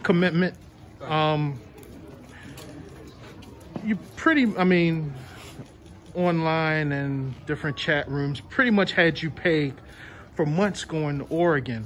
commitment. You I mean, online and different chat rooms pretty much had you pegged for months going to Oregon.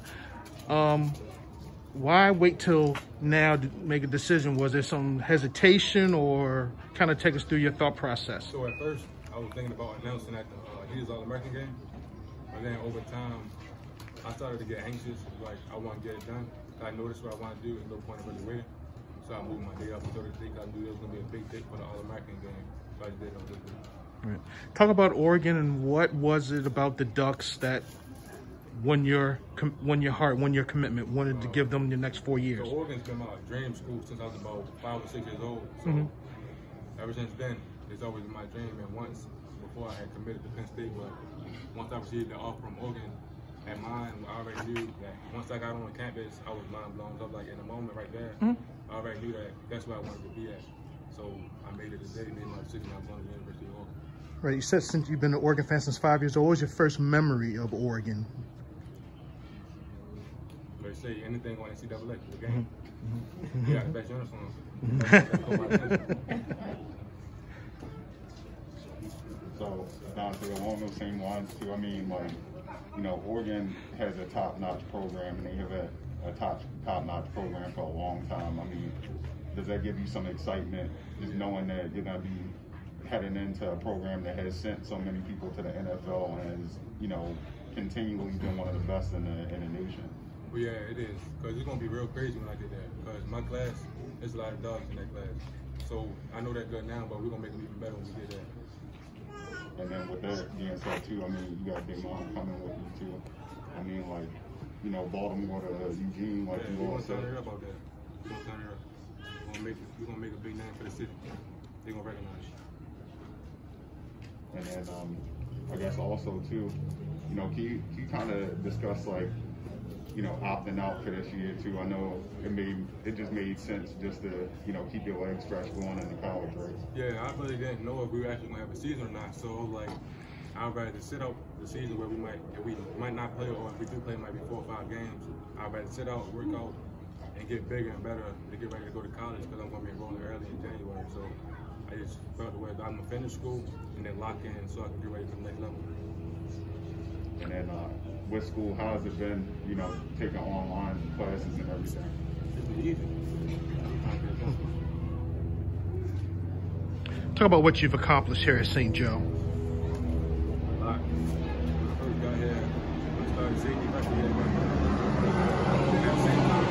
Why wait till now to make a decision? Was there some hesitation, or kind of take us through your thought process? So at first, I was thinking about announcing at the Adidas All-American game, but then over time, I started to get anxious. Like, I want to get it done. I noticed what I want to do, and no point in really waiting. So I moved my day up until the day. I knew it was going to be a big day for the All-American game, so I just did it on this day. Right. Talk about Oregon, and what was it about the Ducks that won your heart, won your commitment, wanted to give them the next 4 years? So Oregon's been my dream school since I was about 5 or 6 years old. So ever since then, it's always been my dream. And once before I had committed to Penn State, but once I received the offer from Oregon, at mine, I already knew that once I got on the campus, I was mind blown. I was like, in the moment right there, I already knew that that's where I wanted to be at. So I made it a day, made my decision. I was going to the University of Oregon. Right. You said since you've been an Oregon fan since 5 years old, what was your first memory of Oregon? They say anything on NCAA, the game. You got the best uniform. So, Dante, along those same lines too, I mean, like, you know, Oregon has a top-notch program, and they have a top-notch program for a long time. I mean, does that give you some excitement, just knowing that you're going to be heading into a program that has sent so many people to the NFL and has, you know, continually been one of the best in the nation? Well, yeah, it is, because it's going to be real crazy when I get there, because my class, there's a lot of dogs in that class. So I know that good now, but we're going to make them even better when we get there. And then with that being said too, I mean, you got Big Mom coming with you too. I mean, like, you know, Baltimore to Eugene, like you all said. We're going to turn it up out there. We're going to turn it up. We're going to make a big name for the city. They're going to recognize you. And then I guess also too, you know, can you kind of discuss, like, you know, opting out for this year too? I know it just made sense just to, you know, keep your legs fresh going into college, right? Yeah, I really didn't know if we were actually gonna have a season or not. So like, I'd rather sit out the season where we might not play, or if we do play, it might be 4 or 5 games. I'd rather sit out, work out, and get bigger and better to get ready to go to college, because I'm gonna be enrolling early in January. So I just felt the way that I'm gonna finish school and then lock in so I can get ready for the next level. And then with school, how has it been, you know, taking online classes and everything? It's been easy. Talk about what you've accomplished here at St. Joe. A lot. When I first got here, I started safety freshman year. At the same time,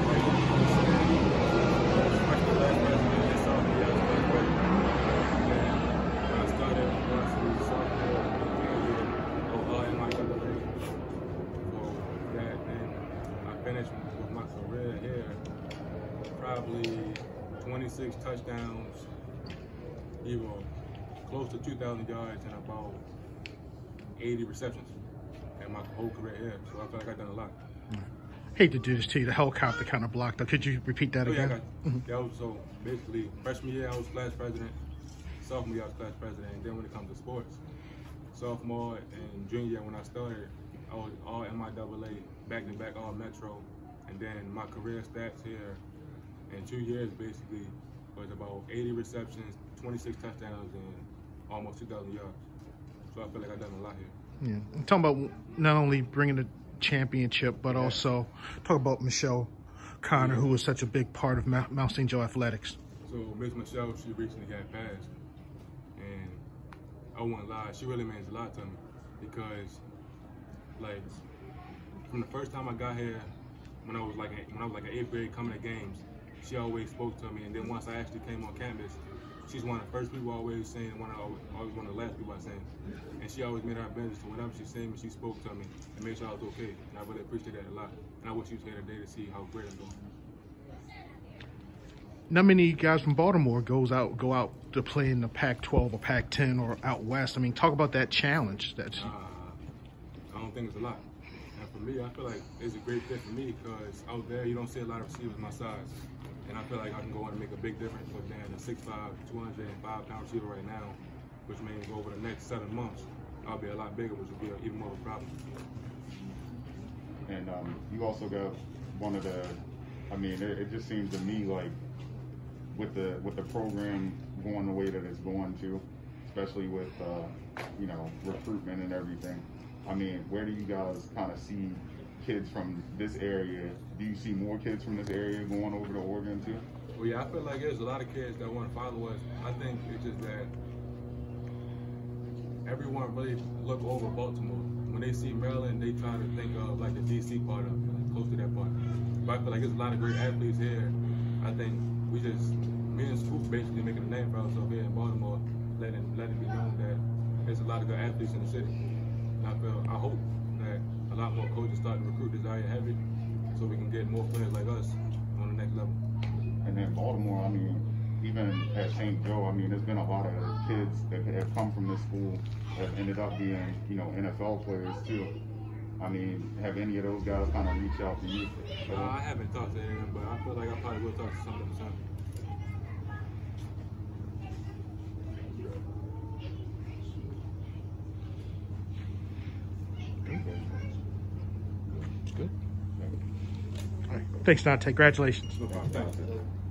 freshman last year, and sophomore year, I was playing freshman. Then when I started varsity sophomore and junior year, I was all in my double A. So that, then I finished with my career here, probably 26 touchdowns, even close to 2,000 yards, and about 80 receptions in my whole career here. So I feel like I've done a lot. Hate to do this to you. The helicopter kind of blocked up. Could you repeat that again? Yeah, so basically, freshman year I was class president, sophomore year I was class president, and then when it comes to sports, sophomore and junior year when I started, I was all MIAA, back-to-back all Metro, and then my career stats here in 2 years basically was about 80 receptions, 26 touchdowns, and almost 2,000 yards. So I feel like I've done a lot here. Yeah, I'm talking about not only bringing the championship, but also talk about Michelle Connor, who was such a big part of Mount St. Joe athletics. So Miss Michelle, she recently got passed, and I won't lie, she really means a lot to me, because like from the first time I got here, when I was like in 8th grade coming to games, she always spoke to me, and then once I actually came on campus, she's one of the first people always saying, always one of the last people I saying. And she always made her business, so whenever she seen me, she spoke to me and made sure I was okay. And I really appreciate that a lot. And I wish she was here today to see how great I'm doing. Not many guys from Baltimore go out to play in the Pac-12 or Pac-10 or out west. I mean, talk about that challenge. I don't think it's a lot. And for me, I feel like it's a great fit for me, because out there you don't see a lot of receivers my size. And I feel like I can go on and make a big difference with a 6'5", 205-pound receiver right now, which means over the next 7 months, I'll be a lot bigger, which will be even more of a problem. And you also got one of the I mean, it just seems to me like with the program going the way that it's going to, especially with you know, recruitment and everything. I mean, where do you guys kind of see kids from this area? Do you see more kids from this area going over to Oregon too? Well, yeah, I feel like there's a lot of kids that want to follow us. I think it's just that everyone really look over Baltimore. When they see Maryland, they try to think of like the DC part of it, like close to that part. But I feel like there's a lot of great athletes here. I think me and Scoop basically making a name for ourselves here in Baltimore, letting it be known that there's a lot of good athletes in the city. And I hope that a lot more coaches start to recruit this area heavy, so we can get more players like us on the next level. And then Baltimore, I mean, even at St. Joe, I mean, there's been a lot of kids that have come from this school that ended up being, you know, NFL players too. I mean, have any of those guys kind of reached out to you? I haven't talked to anyone, but I feel like I probably will talk to some of them soon. Good. All right. Thanks, Dante. Congratulations. No problem.